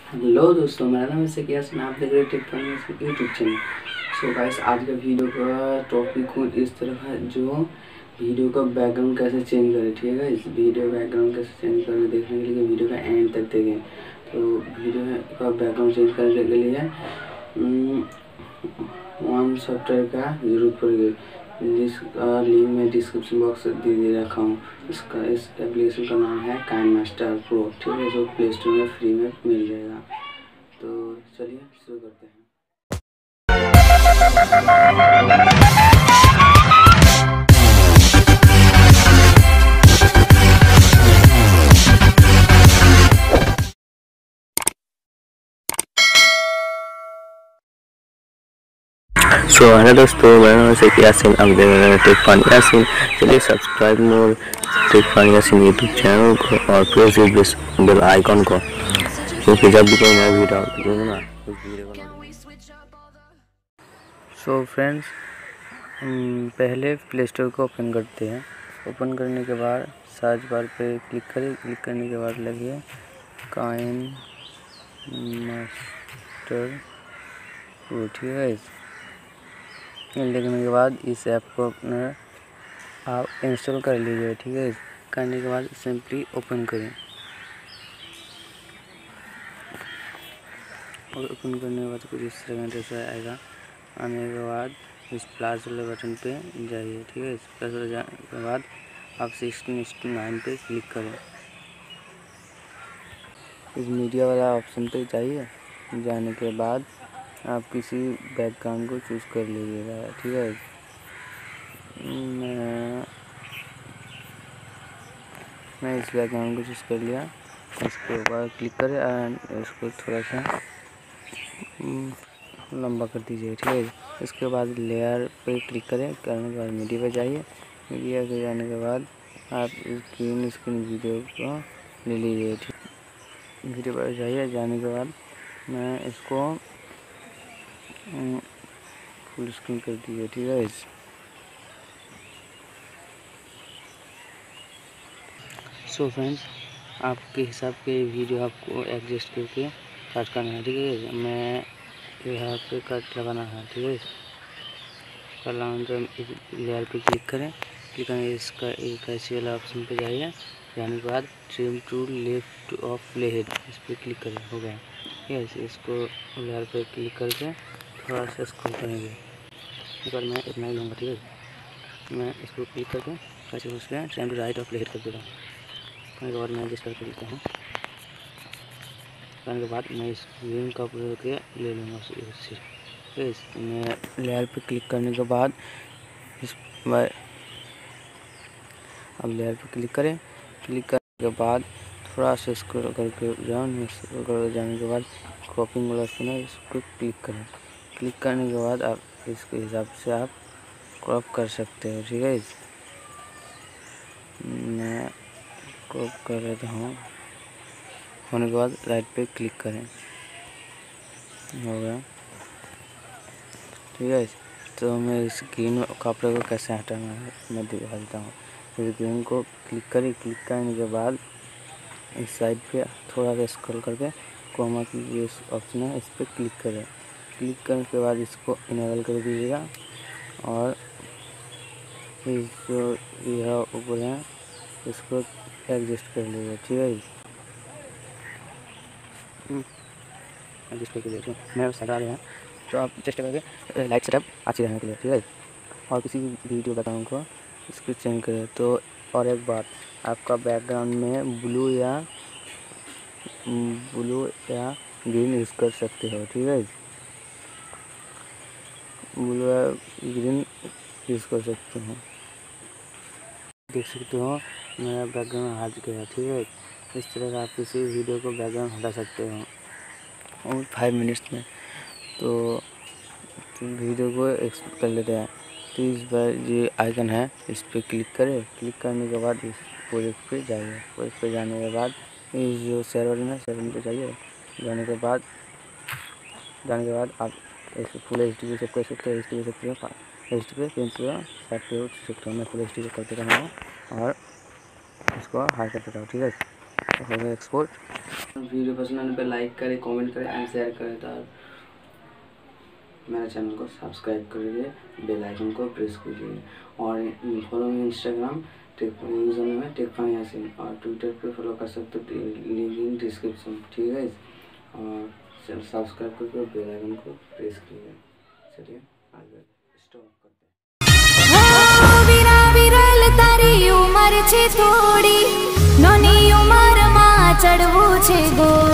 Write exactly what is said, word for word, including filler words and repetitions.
Hello दोस्तों, मेरा नाम है सिकियासन, आप देख रहे हैं tech funny YouTube channel. So guys, आज का वीडियो का टॉपिक कुछ इस तरह है, जो वीडियो का बैकग्राउंड कैसे चेंज करें। ठीक है, इस वीडियो बैकग्राउंड कैसे चेंज करें देखने के लिए वीडियो का एंड तक देखें। तो वीडियो का बैकग्राउंड चेंज करने के लिए वन सॉफ्टवेयर का जरूरत पड़ेगी, जिसका लिंक मैं डिस्क्रिप्शन बॉक्स दे दे रखा हूँ। इसका इस एप्लीकेशन का नाम है काइनमास्टर प्रो। ठीक है, जो प्ले स्टोर में फ्री में मिल जाएगा। तो चलिए शुरू करते हैं। सो हेलो दोस्तों, मेरा नाम है यासीन, आप देख रहे हैं टेक फनी यासीन। चलिए subscribe more tech funny Yasin YouTube channel को और प्रेस इस बेल आइकन को, क्योंकि जब भी कोई नया वीडियो दूँगा ना उस वीडियो को सो फ्रेंड्स, पहले प्ले स्टोर को ओपन करते हैं। ओपन करने के बाद सर्च बार पे क्लिक करें। क्लिक करने के बाद लगे काइन मास्टर प्रो। ठीक है, लिखने के बाद इस ऐप को अपना आप इंस्टॉल कर लीजिए। ठीक है, करने के बाद सिंपली ओपन करें और ओपन करने के बाद कुछ इस तरह से आएगा। आने के बाद इस प्लस वाले बटन पे जाइए। ठीक है, इस प्लस वाले जाने के बाद आप सिक्सटीन नाइन पे क्लिक करें। इस मीडिया वाला ऑप्शन पे जाइए। जाने के बाद आप किसी बैकग्राउंड को चूज़ कर लीजिएगा। ठीक है, मैं मैं इस बैकग्राउंड को चूज़ कर लिया। इसके ऊपर क्लिक करें एंड इसको थोड़ा सा लंबा कर दीजिए। ठीक है, इसके बाद लेयर पे क्लिक करें। करने के बाद मीडिया पे जाइए। मीडिया पे जाने के बाद आप ग्रीन स्क्रीन वीडियो को ले लीजिए। ठीक, वीडियो पर जाइए। जाने के बाद मैं इसको फुल स्क्रीन कर दीजिए। ठीक है, सो फ्रेंड्स, आपके हिसाब के वीडियो आपको एडजस्ट करके कट करना है। ठीक है, मैं यहाँ पे कट लगाना है। ठीक है, कर लगाने तो इस लेयर पे क्लिक करें। क्लिक करें, इसका एक ऐसे वाला ऑप्शन पे जाइए। जाने के बाद trim to left of play head इस पर क्लिक करें। हो गया। ठीक है, इसको लेयर पे क्लिक करके थोड़ा सा स्क्रॉल करेंगे। एक बार मैं इतना ही लूँगा। ठीक है, मैं इसको क्लिक करके कैसे उस पर trim to right of play head कर देता हूँ। करने के बाद मैं जिस करके लेता हूँ। करने के बाद मैं इस ग्रीन का उपयोग करके ले लूँगा इससे। मैं लेयर पे क्लिक करने के बाद इस अब लेयर पे क्लिक करें। क्लिक करने के बाद थोड़ा सा स्क्रॉल करके जान कर जाने के बाद क्रॉपिंग वाला ऑप्शन है, इसको क्लिक करें। क्लिक करने के बाद आप इसके हिसाब से आप क्रॉप कर सकते हो। ठीक है, मैं क्रॉप कर लेता हूँ। होने के बाद राइट पे क्लिक करें। हो गया। ठीक है, तो मैं इस ग्रीन कपड़े को कैसे हटाना है मैं दिखा देता हूँ। इस ग्रीन को क्लिक करें। क्लिक करने के बाद इस साइड पे थोड़ा सा स्क्रॉल करके कोमा की ये ऑप्शन है, इस पर क्लिक करें। क्लिक करने के बाद इसको इनेबल कर दीजिएगा और इस जो यह ऊपर है इसको एडजस्ट कर लीजिए। ठीक है, एडजस्ट करके देखिए मैं सटा रहे हैं, तो आप चेष्टा करके लाइट सेटअप अच्छी रहने के लिए। ठीक है, और किसी भी वीडियो बैकग्राउंड को इसको चेंज करें। तो और एक बात, आपका बैकग्राउंड में ब्लू या ब्लू या ग्रीन यूज़ कर सकते हो। ठीक है, ब्लू या ग्रीन यूज़ कर सकते हो। देख सकते हो मेरा बैकग्राउंड हट गया। ठीक है, इस तरह का आप किसी वीडियो को बैकग्राउंड हटा सकते हो और फाइव मिनट्स में। तो, तो वीडियो को एक्सपोर्ट कर लेते हैं। तो इस बार ये आइकन है, इस पर क्लिक करें। क्लिक करने के बाद इस प्रोजेक्ट पे जाइए। प्रोजेक्ट पे जाने के बाद इस जो सर्वर में सर्वर पे जाइए। जाने के बाद जाने के बाद आप इस फुल एच डी पे सेव कर सकते हो। एच डी पे सकते हो, एच डी पे पेंट पे साइड पे सकते हो। मैं फुल एच डी पे कर देता हूँ और इसको हाई कर देता हूँ। ठीक है, एक्सपोर्ट। वीडियो पसंद आने पर लाइक करें, कमेंट करें एंड शेयर करें। तो मेरे चैनल को सब्सक्राइब करिए, बेल आइकन को प्रेस कीजिए और follow me Instagram tech user name है टेक फनी यासीन और ट्विटर पे फॉलो कर सकते हो, लिंक इन डिस्क्रिप्शन। ठीक है, और सब्सक्राइब करके बेल आइकन को प्रेस कीजिए। चलिए आगे स्टॉप करते हैं। वीरा विरल तारी उमर छे थोड़ी, नोनी उमर मां चढ़वू छे गो।